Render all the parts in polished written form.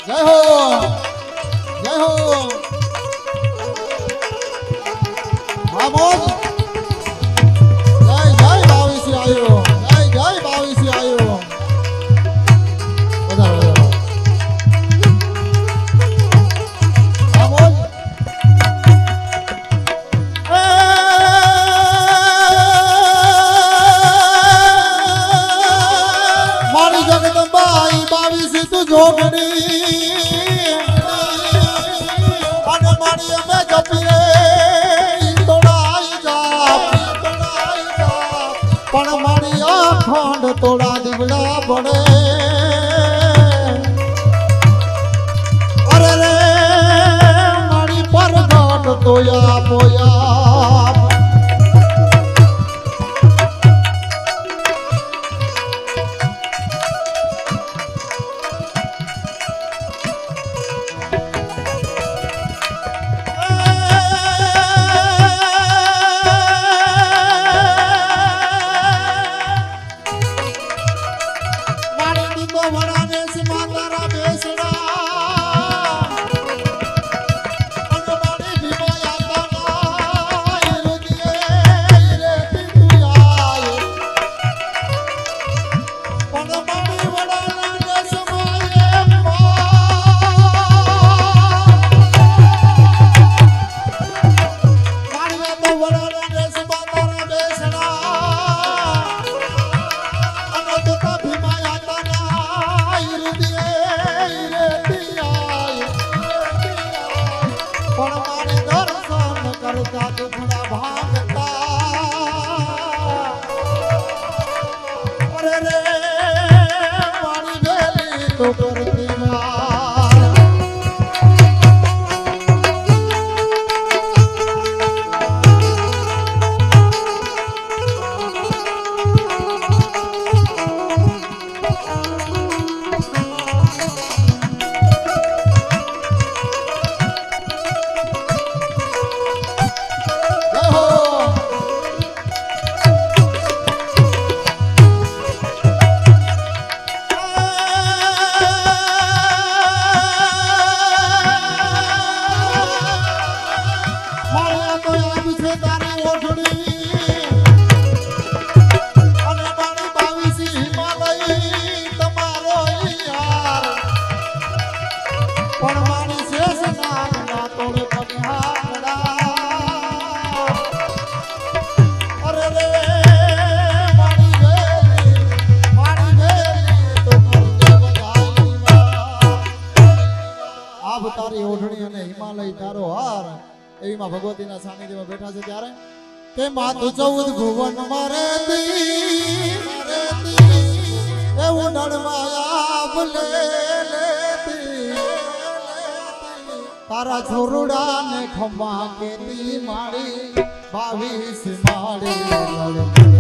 જય હો જય હો મામોદ જય જય બાવીસી આયો જય જય બાવીસી આયો વધારો મામોદ મારી જગદંબાઈ બાવીસી તું જોગણી અને મારી અમે જપીએ પણ મારી અખંડ તોડા દીવડા પડે અરે રે મારી પરગટ તોયા પોયા તારી ઓઢણી અને હિમાલય તારો હાર એવીમાં ભગવતીના સાનિધ્યમાં બેઠા છે ત્યારે કે માતું 14 ભુવન મારે એવું નડમાયા ભલે તારા છોરુડા ને ખમ્મા કેતી માડી 22 માડી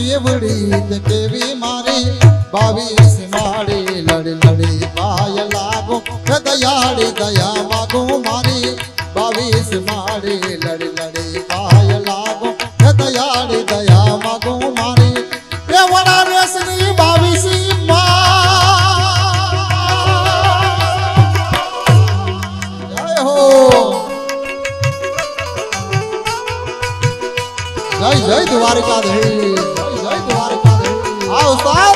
કેવડી કેવી મારી 22 માળી લડી લડી પાય લાગો દયાળી દયા માગો મારી 22 માળી લડી લડી પાય લાગો દયાળી દયા માગો મારી એ વડા રેસની 22 માં જય હો જય જય દ્વારકાધીશ જય દ્વારકાધીશ આ ઉસ્તાદ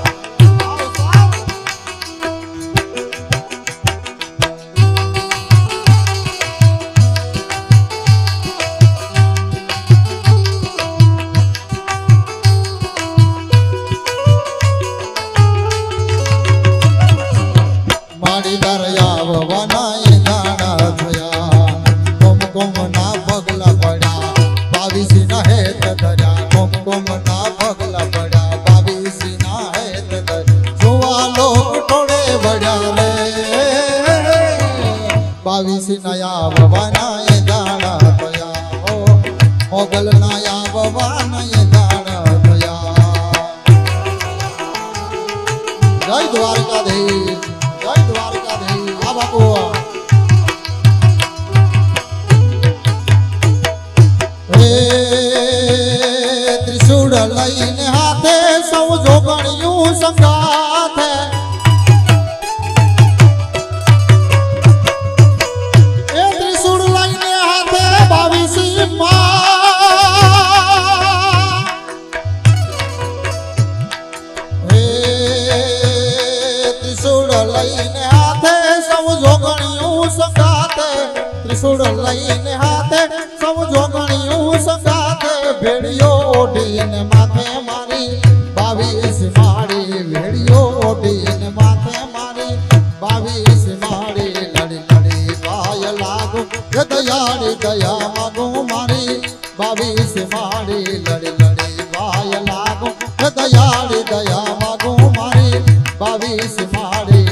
માડી દરિયા વનાય દાણા થયા કુમકુમ ના પગલા પડ્યા 22 ના હેત ધર્યા કુમકુમ ના પગલા પડ્યા 22 ના હેત ધર્યા જોવા લોક ટોળે વળ્યા રે 22 નયા વનાય દાણા થયા ઓ મોગલ નયા વનાય દાણા થયા જય દ્વારકાધીશ જય દ્વારકાધીશ આ બાપુ હે ત્રિશૂળ લઈને હાથે સૌ જોગણિયું સંગાથે એ ત્રિશૂળ લઈને હાથે 22 માં હે ત્રિશૂળ લઈને હાથે સૌ જોગણિયું સંગાથે ત્રિશૂળ લઈને હાથે સૌ જોગણિયું સંગાથે ભેડિયો ઓઢીને માથે મારી 22 માળી ભેડિયો ઓઢીને માથે મારી 22 માળી લડી લડી પાય લાગો દયાળી દયા માગો મારી 22 માળી લડી લડી પાય લાગો દયાળી દયા માગો મારી 22 માળી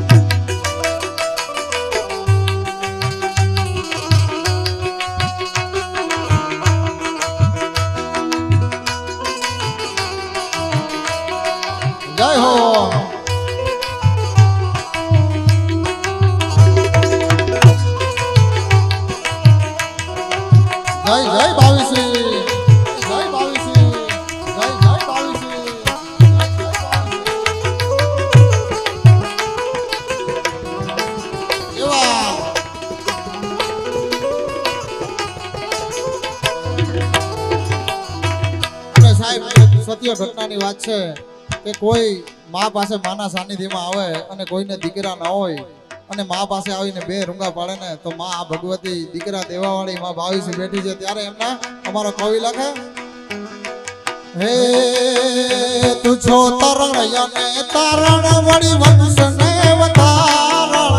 જય હો જય જય 22 જય 22 જય જય 22 એવા અને સાહેબ સત્ય ઘટનાની વાત છે કે કોઈ માં પાસે માના સાનિધ્યમાં આવે અને કોઈને દીકરા ના હોય અને માં પાસે આવીને બે રૂંગા પાડે ને તો માં આ ભગવતી દીકરા દેવાવાળી માં 22 બેઠી છે ત્યારે એમને અમારો કવિ લખે હે તું છો તરણ અને તારણ વળી વંશ ને વધારણ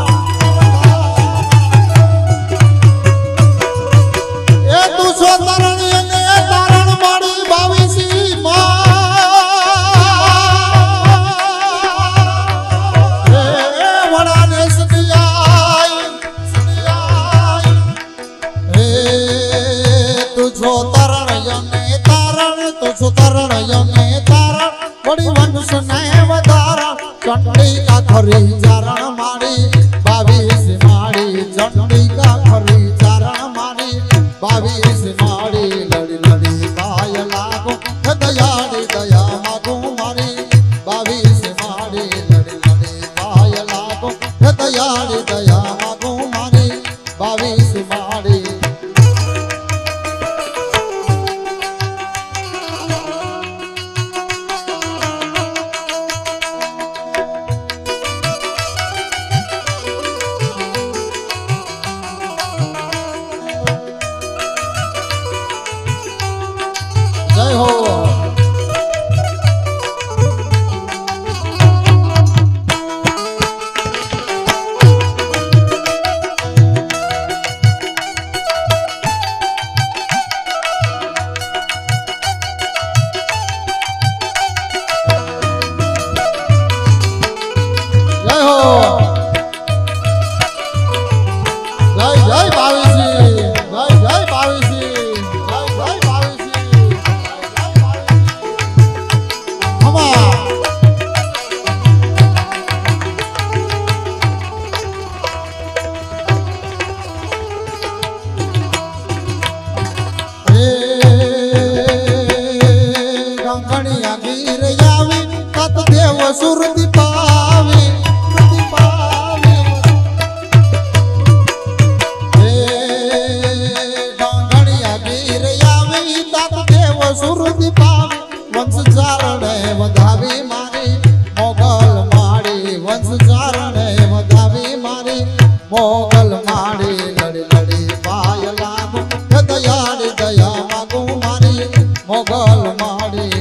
એ તું છો તરણ અને તારણ વળી 22 માં વળી વંશ ને વધારા ચંડિકા ખરી ચારણ મારી 22 માળી ચંડિકા ખરી ચારણ મારી 22 માળી લડી લડી પાય લાગો દયાળી દયા માગો મારી 22 માળી લડી લડી પાય લાગો દયાળી દયા માગો મારી 22 માળી સુરતી પાવી સુરતી પાવી વંશ ચારણે વધાવી મારી મોગલ માડી વંશ ચારણે વધાવી મારી મોગલ માડી લડી લડી પાય લાગુ દયાળી દયા માગું મારી મોગલ માડી